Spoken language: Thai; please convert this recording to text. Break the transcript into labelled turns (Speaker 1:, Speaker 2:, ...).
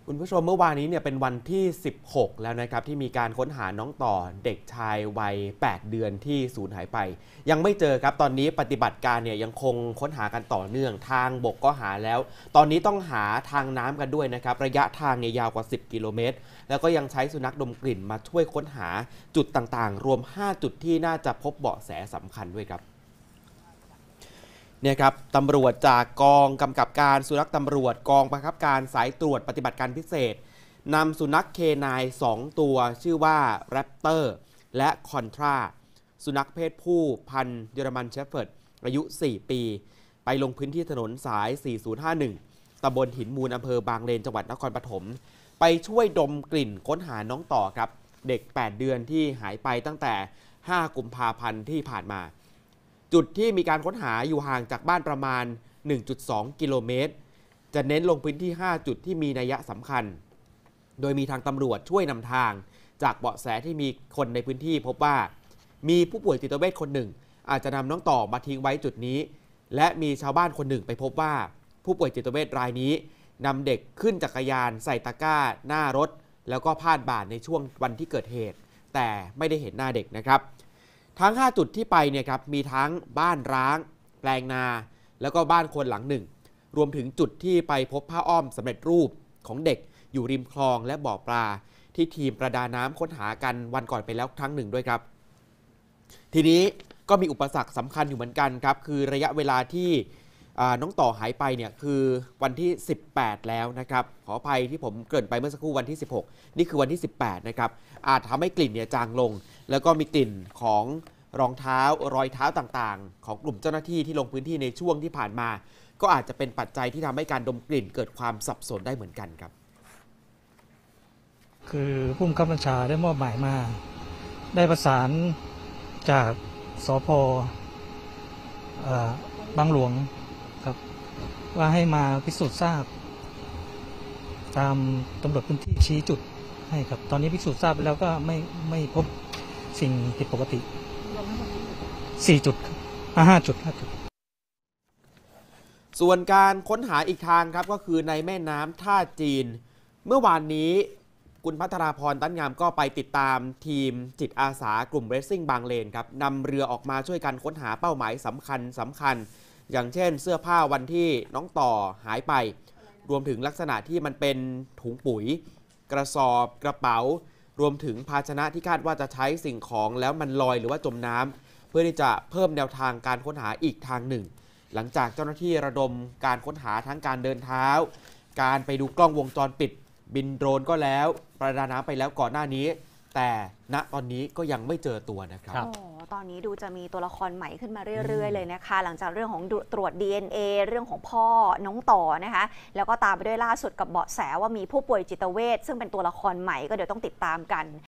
Speaker 1: คุณผู้ชมเมื่อวานนี้เนี่ยเป็นวันที่ 16 แล้วนะครับที่มีการค้นหาน้องต่อเด็กชายวัย 8 เดือนที่สูญหายไปยังไม่เจอครับตอนนี้ปฏิบัติการเนี่ยยังคงค้นหากันต่อเนื่องทางบกก็หาแล้วตอนนี้ต้องหาทางน้ำกันด้วยนะครับระยะทางเนี่ยยาวกว่า 10 กิโลเมตรแล้วก็ยังใช้สุนัขดมกลิ่นมาช่วยค้นหาจุดต่างๆรวม 5 จุดที่น่าจะพบเบาะแสสำคัญด้วยครับเนี่ยครับตำรวจจากกองกำกับการสุนัขตำรวจกองบังคับการสายตรวจปฏิบัติการพิเศษนำสุนัขเคนาย2 ตัวชื่อว่าแรปเตอร์และคอนทราสุนัขเพศผู้พันธุ์เยอรมันเชฟเฟิร์ดอายุ 4 ปีไปลงพื้นที่ถนนสาย 4051 ตำบลหินมูลอำเภอบางเลนจังหวัดนครปฐมไปช่วยดมกลิ่นค้นหาน้องต่อครับเด็ก 8 เดือนที่หายไปตั้งแต่ 5 กุมภาพันธ์ที่ผ่านมาจุดที่มีการค้นหาอยู่ห่างจากบ้านประมาณ 1.2 กิโลเมตรจะเน้นลงพื้นที่ 5 จุดที่มีนัยสำคัญโดยมีทางตำรวจช่วยนำทางจากเบาะแสที่มีคนในพื้นที่พบว่ามีผู้ป่วยจิตเวชคนหนึ่งอาจจะนำน้องต่อมาทิ้งไว้จุดนี้และมีชาวบ้านคนหนึ่งไปพบว่าผู้ป่วยจิตเวชรายนี้นำเด็กขึ้นจักรยานใส่ตะกร้าหน้ารถแล้วก็พาดบ่าในช่วงวันที่เกิดเหตุแต่ไม่ได้เห็นหน้าเด็กนะครับทั้ง 5 จุดที่ไปเนี่ยครับมีทั้งบ้านร้างแปลงนาแล้วก็บ้านคนหลังหนึ่งรวมถึงจุดที่ไปพบผ้าอ้อมสำเร็จรูปของเด็กอยู่ริมคลองและบ่อปลาที่ทีมประดาน้ำค้นหากันวันก่อนไปแล้วครั้งหนึ่งด้วยครับทีนี้ก็มีอุปสรรคสำคัญอยู่เหมือนกันครับคือระยะเวลาที่น้องต่อหายไปเนี่ยคือวันที่ 18 แล้วนะครับขออภัยที่ผมเกริ่นไปเมื่อสักครู่วันที่ 16 นี่คือวันที่ 18 นะครับอาจทำให้กลิ่นเนี่ยจางลงแล้วก็มีกลิ่นของรองเท้ารอยเท้าต่างๆของกลุ่มเจ้าหน้าที่ที่ลงพื้นที่ในช่วงที่ผ่านมาก็อาจจะเป็นปัจจัยที่ทำให้การดมกลิ่นเกิดความสับสนได้เหมือนกันครับ
Speaker 2: คือผู้บังคับบัญชาได้มอบหมายมาได้ประสานจากสภ.บางหลวงครับว่าให้มาพิสูจน์ทราบตามตำรวจพื้นที่ชี้จุดให้ครับตอนนี้พิสูจน์ทราบไปแล้วก็ไม่พบสิ่งผิดปกติ4 จุดครับ5 จุด
Speaker 1: ส่วนการค้นหาอีกทางครับก็คือในแม่น้ำท่าจีนเมื่อวานนี้คุณพัทราพรตั้นงามก็ไปติดตามทีมจิตอาสากลุ่มเรซซิ่งบางเลนครับนำเรือออกมาช่วยกันค้นหาเป้าหมายสำคัญอย่างเช่นเสื้อผ้าวันที่น้องต่อหายไปรวมถึงลักษณะที่มันเป็นถุงปุ๋ยกระสอบกระเป๋ารวมถึงภาชนะที่คาดว่าจะใช้สิ่งของแล้วมันลอยหรือว่าจมน้ำเพื่อที่จะเพิ่มแนวทางการค้นหาอีกทางหนึ่งหลังจากเจ้าหน้าที่ระดมการค้นหาทั้งการเดินเท้าการไปดูกล้องวงจรปิดบินโดรนก็แล้วประดาน้ำไปแล้วก่อนหน้านี้แต่ณตอนนี้ก็ยังไม่เจอตัวนะครับ
Speaker 3: ตอนนี้ดูจะมีตัวละครใหม่ขึ้นมาเรื่อยๆเลยนะคะหลังจากเรื่องของตรวจ DNA เรื่องของพ่อน้องต่อนะคะแล้วก็ตามไปด้วยล่าสุดกับเบาะแสว่ามีผู้ป่วยจิตเวชซึ่งเป็นตัวละครใหม่ก็เดี๋ยวต้องติดตามกัน